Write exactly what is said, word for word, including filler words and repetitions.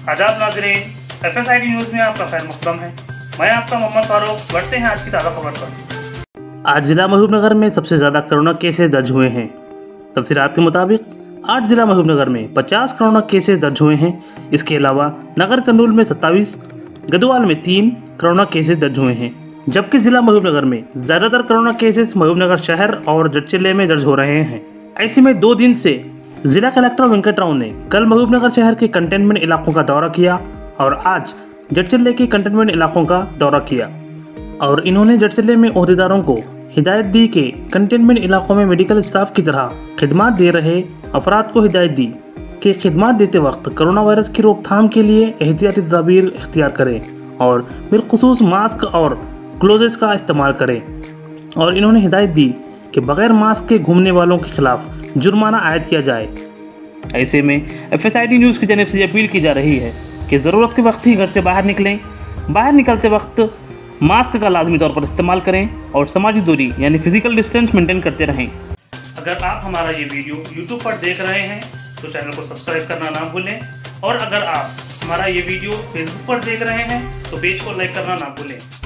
आदाब नाज़रीन, F S I D news में आपका खैर मकदम है। मैं आपका मोहम्मद फारूक। बढ़ते हैं आज की ताज़ा खबर पर। आज जिला महबूबनगर में सबसे ज़्यादा कोरोना केसेस दर्ज हुए हैं। तफसीलात के मुताबिक आज जिला महबूबनगर में पचास कोरोना केसेस दर्ज हुए हैं। इसके अलावा नगर कर्नूल में सत्ताईस, गदवाल में तीन कोरोना केसेस दर्ज हुए हैं, जबकि जिला महबूबनगर में ज़्यादातर कोरोना केसेस महबूबनगर शहर और जटचिल्ले में दर्ज हो रहे हैं। ऐसे में दो दिन से जिला कलेक्टर वेंकट राव ने कल महबूबनगर शहर के कंटेनमेंट इलाकों का दौरा किया और आज जटचिल्ले के कंटेनमेंट इलाकों का दौरा किया और इन्होंने जटचिल्ले में ओहदेदारों को हिदायत दी कि कंटेनमेंट इलाकों में मेडिकल स्टाफ की तरह खिदमत दे रहे अफराद को हिदायत दी कि खिदमत देते वक्त कोरोना वायरस की रोकथाम के लिए एहतियाती तदाबीर इख्तियार करें और बिलखुसूस मास्क और ग्लोव्स का इस्तेमाल करें। और इन्होंने हिदायत दी कि बगैर मास्क के घूमने वालों के खिलाफ जुर्माना आयद किया जाए। ऐसे में F S I D news की जानिब से अपील की जा रही है कि ज़रूरत के वक्त ही घर से बाहर निकलें। बाहर निकलते वक्त मास्क का लाजमी तौर पर इस्तेमाल करें और समाजी दूरी यानी फिजिकल डिस्टेंस मेंटेन करते रहें। अगर आप हमारा ये वीडियो यूट्यूब पर देख रहे हैं तो चैनल को सब्सक्राइब करना ना भूलें, और अगर आप हमारा ये वीडियो फेसबुक पर देख रहे हैं तो पेज को लाइक करना ना भूलें।